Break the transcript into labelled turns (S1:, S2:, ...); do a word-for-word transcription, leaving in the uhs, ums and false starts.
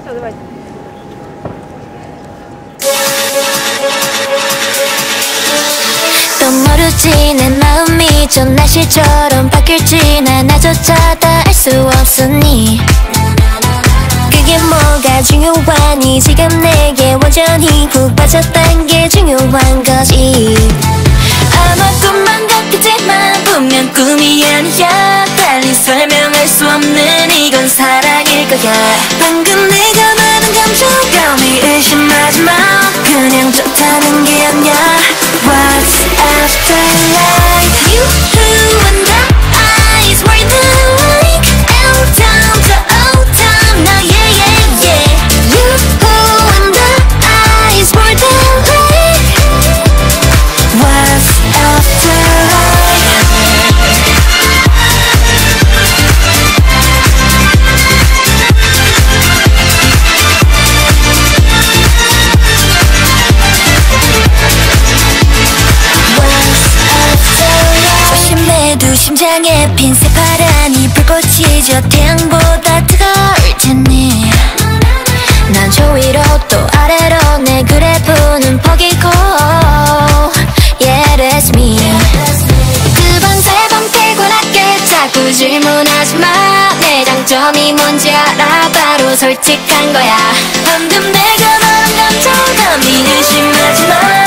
S1: 또 모르지 내 마음이 좀 날씨처럼 바뀔지 난 나조차도 알 수 없으니 그게 뭐가 중요하니 지금 내게 완전히 푹 빠졌단 게 중요한 거지 아마 꿈만 같겠지만 분명 꿈이 아니야 달리 설명할 수 없는 이건 사랑일 거야 방금 내가 말한 감정감이 의심하지 마 그냥 좋다는 게 아니야 What's after life You who and the eyes were the like L down to O down now yeah yeah yeah You who and the eyes were the like What's after life 조심해도 심장에 핀 새파란이 불꽃이 저 태양보다 뜨거울 테니 난 저 위로 또 아래로 내 그래프는 퍼기고 Yeah that's me 두 번 세 번 피곤하게 자꾸 질문하지 마 내 장점이 뭔지 알아 바로 솔직한 거야 방금 내가 말한 감정감이 의심하지 마